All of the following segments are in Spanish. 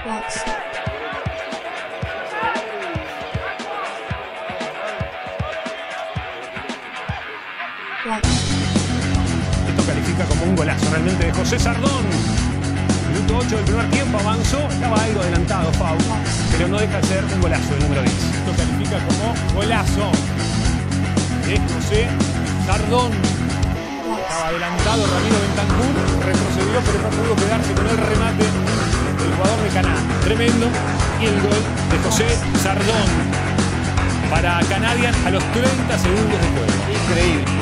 Esto califica como un golazo realmente de José Sardón. Minuto 8 del primer tiempo, avanzó, estaba algo adelantado Pau, pero no deja de ser un golazo el número 10. Esto califica como golazo de José Sardón. Estaba adelantado Ramiro Bentancur, retrocedió pero no pudo quedarse con el remate del jugador de Canadá. Tremendo. Y el gol de José Sardón para Canadian a los 30 segundos de juego. Increíble.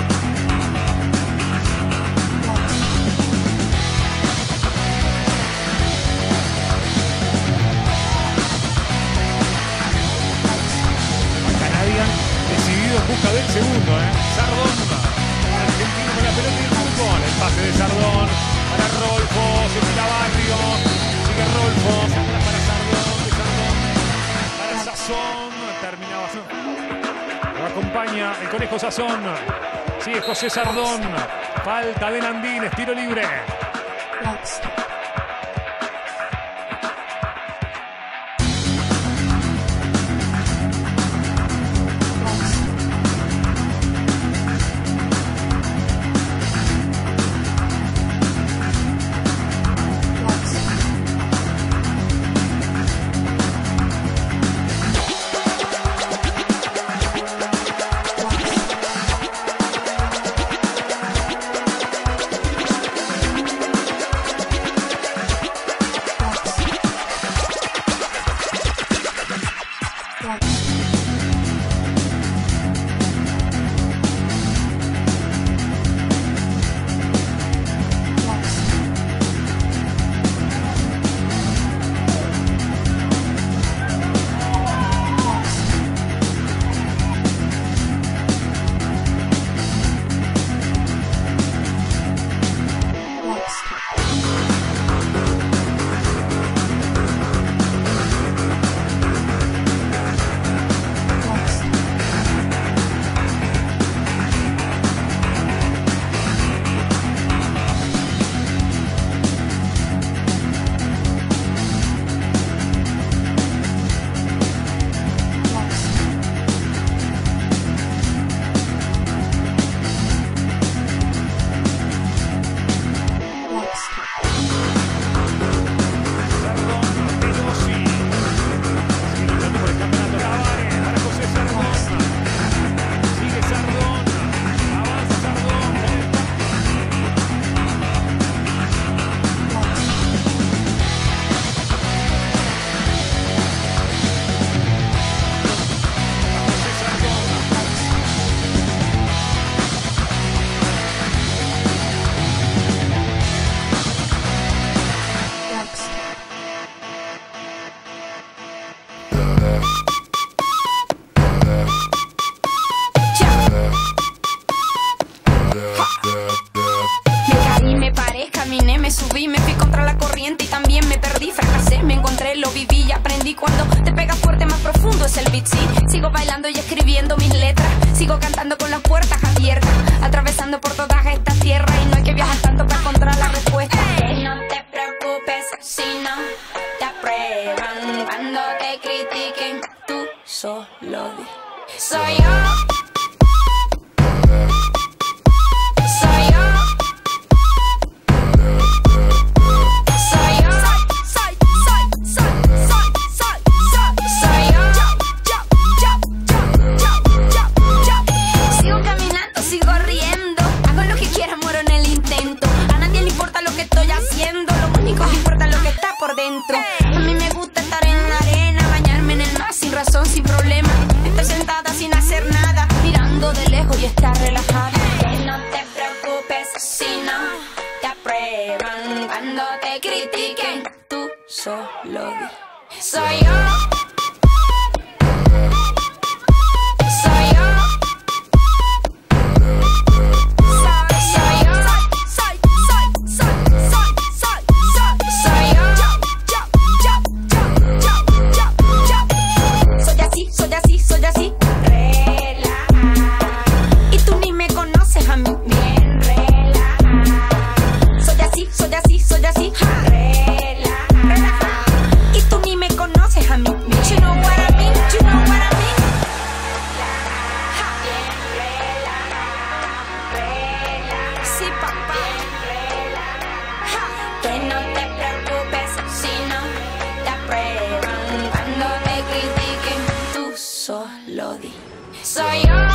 Canadian decidido en busca del segundo. Sardón, argentino con la pelota y el fútbol. El pase de Sardón para Rolfo, se tira Barrio, sigue Rolfo, para Sardón, de Sardón para Sazón, terminaba. Lo acompaña el conejo Sazón, sigue José Sardón, falta de Landines, tiro libre. Me subí, me fui contra la corriente y también me perdí. Fracasé, me encontré, lo viví y aprendí. Cuando te pegas fuerte, más profundo es el beat, sí. Sigo bailando y escribiendo mis letras. Sigo cantando con las puertas abiertas, atravesando por toda esta tierra. Y no hay que viajar tanto para encontrar la respuesta. No te preocupes si no te aprueban. Cuando te critiquen, tú solo di: soy yo. A mí me gusta estar en la arena, bañarme en el mar sin razón, sin problema. Estoy sentada sin hacer nada, mirando de lejos y estar relajada. No te preocupes si no te aprueban. Cuando te critiquen, tú solo di: soy yo. Soy así, soy así, ja, relaja. Y tú Que no te preocupes si no te aprueban. Cuando te critiquen, tú solo di: soy yo.